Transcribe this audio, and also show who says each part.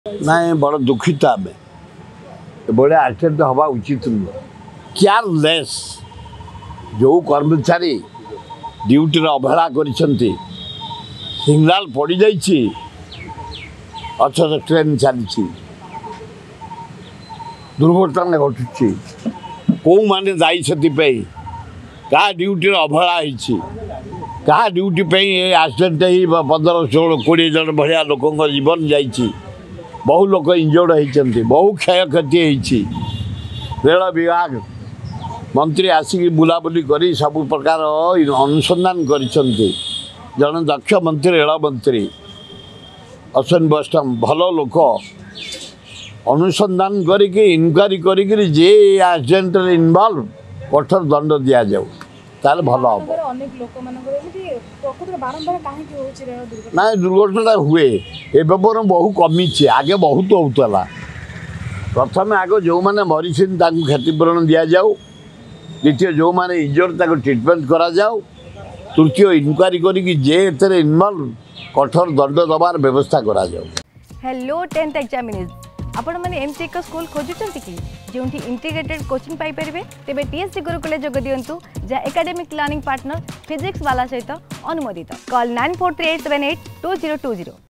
Speaker 1: ना बड़ दुखित आम बड़े आक्सीडेंट हवा उचित नुह केयरलेस जो कर्मचारी ड्यूटी अवहेला कर सिग्नाल पड़ जाइए अथच ट्रेन चली दुर्घटना घटुची कौ माने दायी से क्या ड्यूटी अवहेला क्या ड्यूटी एक्सीडेंट हो 15-16-20 जन भाया लोक जीवन जा बहु लोक इंजर्ड होती बहु क्षय क्षति रेल विभाग मंत्री आसिक बुलाबुली कर सब प्रकार अनुसंधान कर जन दक्ष मंत्री रेल मंत्री अश्विनी वैष्णव भल लोक अनुसंधान करके इनक्वारी कर जे एक्सीडेंट इनवॉल्व कठोर दंड दि जाऊ ताल भल हम ना दुर्घटना हुए एवं बहु कमी आगे बहुत होता प्रथम आग जो मैंने मरी क्षतिपूरण दि जाऊ द्वितीय जो मैंने इंजर्ड ट्रिटमेंट करा जाऊ तृतीय इनक्वारी कर इनवॉल्व कठोर दंड दबार व्यवस्था करा जाऊ।
Speaker 2: हेलो 10th एग्जामिनीज आपण मैंने एमती एक स्कूल खोजुंट कि जो इंटीग्रेटेड कोचिंग पाई परिबे तेबे टीएससी गुरुकुल जोग दियंतु जहाँ एकेडमिक लर्निंग पार्टनर फिजिक्स वाला सहित अनुमोदित कॉल 9438782020।